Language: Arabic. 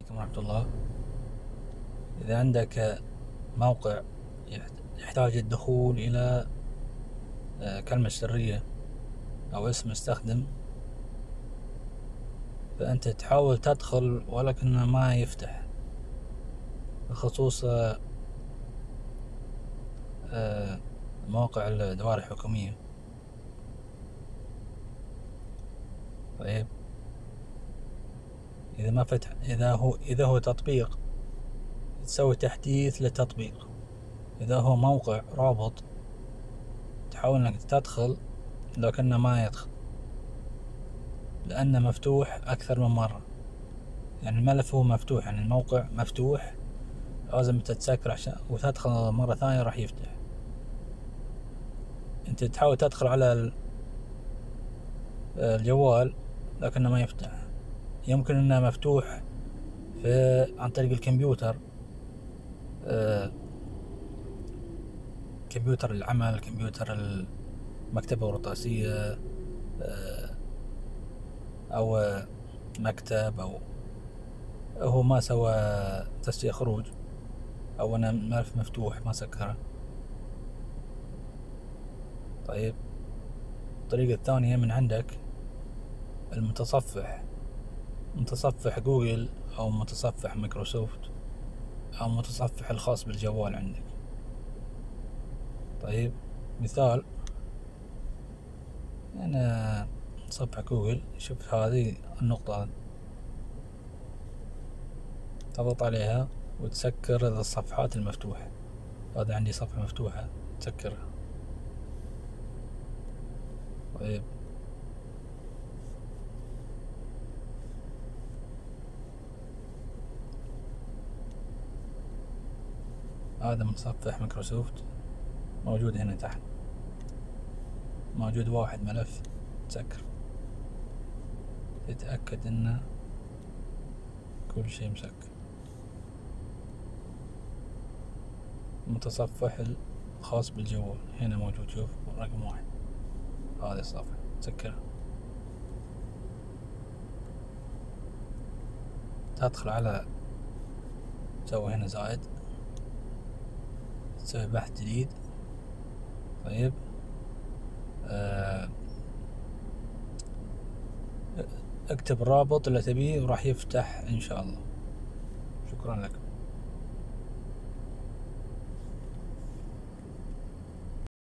عليكم ورحمة الله. إذا عندك موقع يحتاج الدخول إلى كلمة سرية أو اسم مستخدم، فأنت تحاول تدخل ولكنه ما يفتح، بخصوص مواقع الدوائر الحكومية. طيب، إذا ما فتح، إذا هو تطبيق تسوي تحديث للتطبيق. إذا هو موقع رابط تحاول إنك تدخل لكنه ما يدخل، لأنه مفتوح أكثر من مرة. يعني الملف هو مفتوح، يعني الموقع مفتوح، لازم تتسكر عشان وتدخل مرة ثانية راح يفتح. انت تحاول تدخل على الجوال لكنه ما يفتح. يمكن انه مفتوح عن طريق الكمبيوتر، كمبيوتر العمل، كمبيوتر المكتبة الرئيسية، او مكتب، او هو ما سوى تسجيل خروج، او انا ملف مفتوح ما سكره. طيب، الطريقة الثانية من عندك المتصفح، متصفح جوجل او متصفح مايكروسوفت او متصفح الخاص بالجوال عندك. طيب، مثال، أنا متصفح جوجل، شوف هذه النقطة تضغط عليها وتسكر الصفحات المفتوحة. هذا عندي صفحة مفتوحة تسكرها. طيب، هذا متصفح مايكروسوفت موجود هنا تحت، موجود واحد ملف تسكر، تتأكد ان كل شيء مسكر. متصفح الخاص بالجوال هنا موجود، شوف رقم واحد، هذه الصفحة تسكرها. تدخل على، تسوي هنا زائد، تسوي بحث جديد. طيب، اكتب الرابط اللي تبيه وراح يفتح ان شاء الله. شكرا لك.